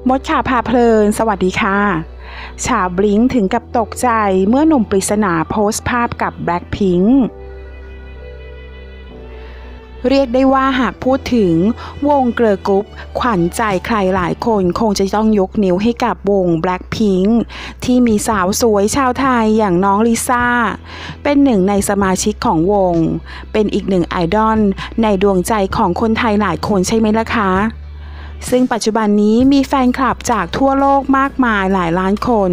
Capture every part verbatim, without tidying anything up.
มดข่าวพาเพลินสวัสดีค่ะชาวบลิงถึงกับตกใจเมื่อหนุ่มปริศนาโพสต์ภาพกับแบล็คพิงค์เรียกได้ว่าหากพูดถึงวงเกิร์ลกรุ๊ปขวัญใจใครหลายคนคงจะต้องยกนิ้วให้กับวงแบล็คพิงค์ที่มีสาวสวยชาวไทยอย่างน้องลิซ่าเป็นหนึ่งในสมาชิกของวงเป็นอีกหนึ่งไอดอลในดวงใจของคนไทยหลายคนใช่ไหมล่ะคะซึ่งปัจจุบันนี้มีแฟนคลับจากทั่วโลกมากมายหลายล้านคน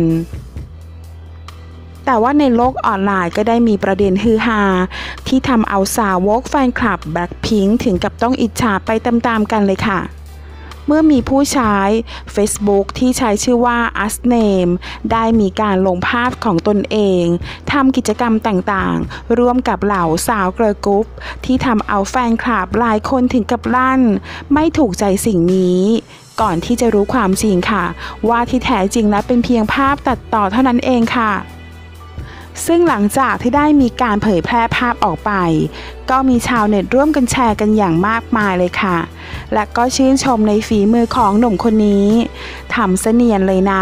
แต่ว่าในโลกออนไลน์ก็ได้มีประเด็นฮือฮาที่ทำเอาสาวกแฟนคลับแบล็คพิงค์ถึงกับต้องอิจฉาไปตามๆกันเลยค่ะเมื่อมีผู้ใช้ Facebook ที่ใช้ชื่อว่า usname ได้มีการลงภาพของตนเองทำกิจกรรมต่างๆร่วมกับเหล่าสาวเกิร์ลกรุ๊ปที่ทำเอาแฟนคลับหลายคนถึงกับลั่นไม่ถูกใจสิ่งนี้ก่อนที่จะรู้ความจริงค่ะว่าที่แท้จริงแล้วเป็นเพียงภาพตัดต่อเท่านั้นเองค่ะซึ่งหลังจากที่ได้มีการเผยแพร่ภาพออกไปก็มีชาวเน็ตร่วมกันแชร์กันอย่างมากมายเลยค่ะและก็ชื่นชมในฝีมือของหนุ่มคนนี้ทำเสนียนเลยนะ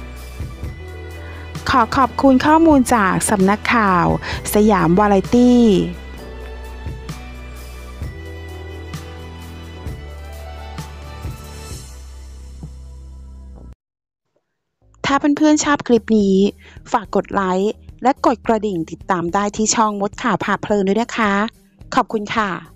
ขอขอบคุณข้อมูลจากสำนักข่าวสยามวาไรตี้ถ้าเพื่อนๆชอบคลิปนี้ฝากกดไลค์และกดกระดิ่งติดตามได้ที่ช่องมดข่าวพาเพลินด้วยนะคะขอบคุณค่ะ